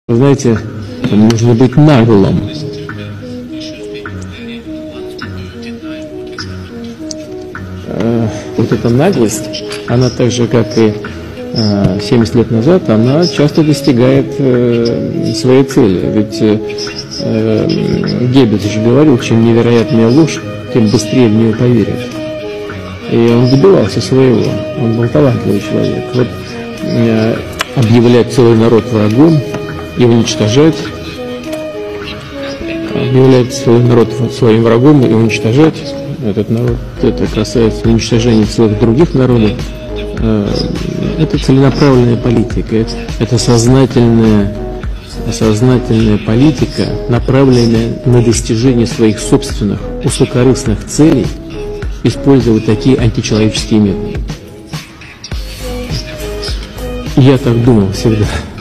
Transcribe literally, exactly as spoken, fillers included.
Вы знаете, нужно быть наглым. Вот эта наглость, она так же, как и семьдесят лет назад, она часто достигает своей цели. Ведь Геббельс же говорил, чем невероятнее ложь, тем быстрее в нее поверят. И он добивался своего. Он был талантливый человек. Вот объявлять целый народ врагом и уничтожать, объявлять свой народ своим врагом и уничтожать этот народ, это касается уничтожения целых других народов, это целенаправленная политика, это сознательная, сознательная политика, направленная на достижение своих собственных узкокорыстных целей, используя вот такие античеловеческие методы. Я так думал всегда.